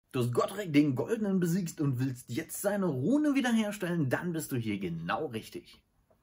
Du hast Godric den Goldenen besiegt und willst jetzt seine Rune wiederherstellen, dann bist du hier genau richtig.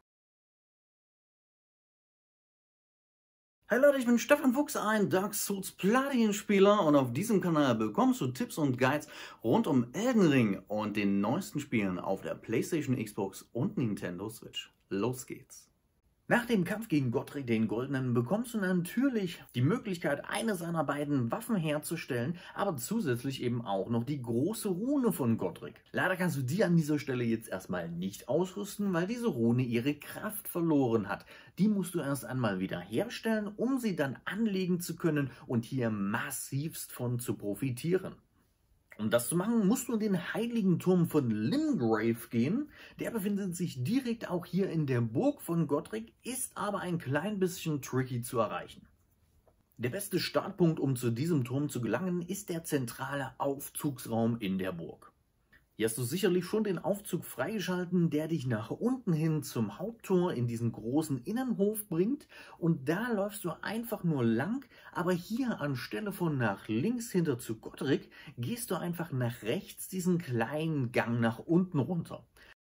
Hey Leute, ich bin Stefan Fuchs, ein Dark Souls Platin-Spieler und auf diesem Kanal bekommst du Tipps und Guides rund um Elden Ring und den neuesten Spielen auf der PlayStation, Xbox und Nintendo Switch. Los geht's! Nach dem Kampf gegen Godric den Goldenen bekommst du natürlich die Möglichkeit, eine seiner beiden Waffen herzustellen, aber zusätzlich eben auch noch die große Rune von Godric. Leider kannst du die an dieser Stelle jetzt erstmal nicht ausrüsten, weil diese Rune ihre Kraft verloren hat. Die musst du erst einmal wieder herstellen, um sie dann anlegen zu können und hier massivst von zu profitieren. Um das zu machen, musst du in den heiligen Turm von Limgrave gehen. Der befindet sich direkt auch hier in der Burg von Godric, ist aber ein klein bisschen tricky zu erreichen. Der beste Startpunkt, um zu diesem Turm zu gelangen, ist der zentrale Aufzugsraum in der Burg. Hier hast du sicherlich schon den Aufzug freigeschalten, der dich nach unten hin zum Haupttor in diesen großen Innenhof bringt. Und da läufst du einfach nur lang, aber hier anstelle von nach links hinter zu Godric, gehst du einfach nach rechts diesen kleinen Gang nach unten runter.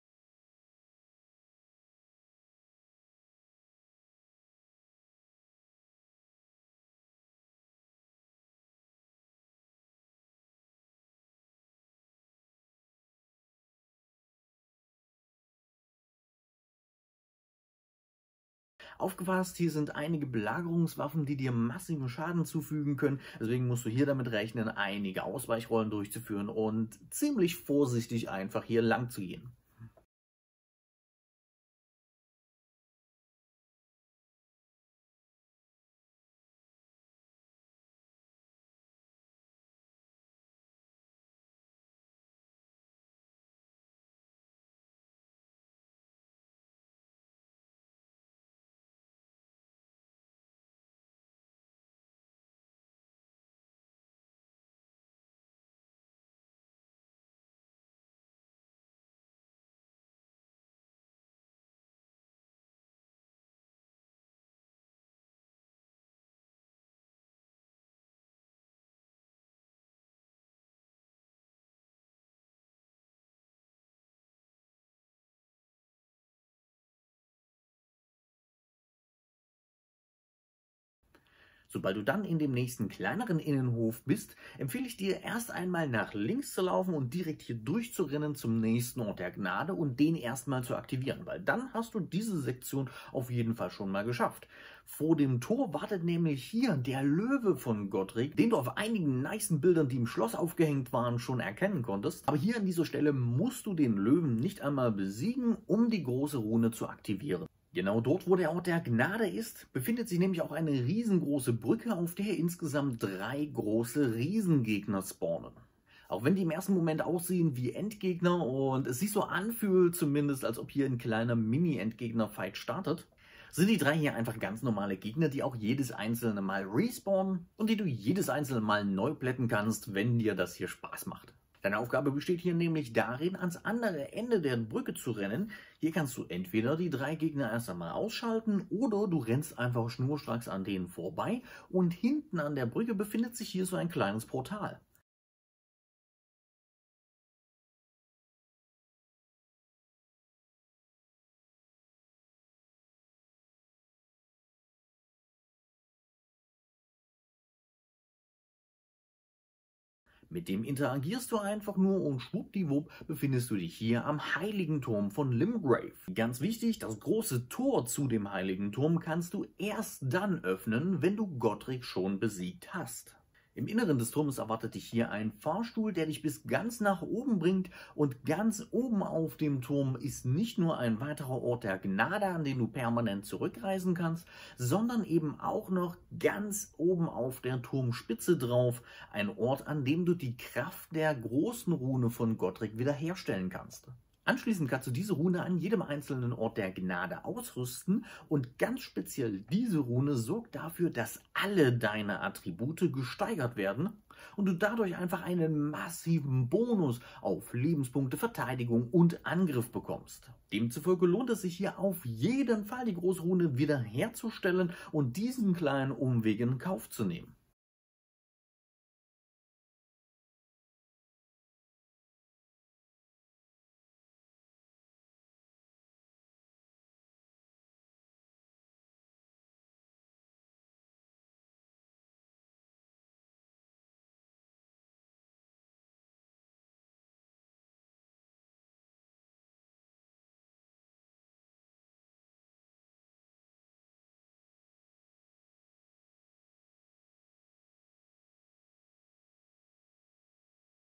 Aufgepasst, hier sind einige Belagerungswaffen, die dir massiven Schaden zufügen können. Deswegen musst du hier damit rechnen, einige Ausweichrollen durchzuführen und ziemlich vorsichtig einfach hier lang zu gehen. Sobald du dann in dem nächsten kleineren Innenhof bist, empfehle ich dir erst einmal nach links zu laufen und direkt hier durchzurennen zum nächsten Ort der Gnade und den erstmal zu aktivieren, weil dann hast du diese Sektion auf jeden Fall schon mal geschafft. Vor dem Tor wartet nämlich hier der Löwe von Godric, den du auf einigen nicen Bildern, die im Schloss aufgehängt waren, schon erkennen konntest. Aber hier an dieser Stelle musst du den Löwen nicht einmal besiegen, um die große Rune zu aktivieren. Genau dort, wo der Ort der Gnade ist, befindet sich nämlich auch eine riesengroße Brücke, auf der insgesamt 3 große Riesengegner spawnen. Auch wenn die im ersten Moment aussehen wie Endgegner und es sich so anfühlt zumindest, als ob hier ein kleiner Mini-Endgegner-Fight startet, sind die 3 hier einfach ganz normale Gegner, die auch jedes einzelne Mal respawnen und die du jedes einzelne Mal neu plätten kannst, wenn dir das hier Spaß macht. Deine Aufgabe besteht hier nämlich darin, ans andere Ende der Brücke zu rennen. Hier kannst du entweder die 3 Gegner erst einmal ausschalten oder du rennst einfach schnurstracks an denen vorbei und hinten an der Brücke befindet sich hier so ein kleines Portal. Mit dem interagierst du einfach nur und schwuppdiwupp befindest du dich hier am Heiligen Turm von Limgrave. Ganz wichtig, das große Tor zu dem Heiligen Turm kannst du erst dann öffnen, wenn du Godric schon besiegt hast. Im Inneren des Turms erwartet dich hier ein Fahrstuhl, der dich bis ganz nach oben bringt, und ganz oben auf dem Turm ist nicht nur ein weiterer Ort der Gnade, an den du permanent zurückreisen kannst, sondern eben auch noch ganz oben auf der Turmspitze drauf ein Ort, an dem du die Kraft der großen Rune von Godric wiederherstellen kannst. Anschließend kannst du diese Rune an jedem einzelnen Ort der Gnade ausrüsten und ganz speziell diese Rune sorgt dafür, dass alle deine Attribute gesteigert werden und du dadurch einfach einen massiven Bonus auf Lebenspunkte, Verteidigung und Angriff bekommst. Demzufolge lohnt es sich hier auf jeden Fall, die große Rune wiederherzustellen und diesen kleinen Umweg in Kauf zu nehmen.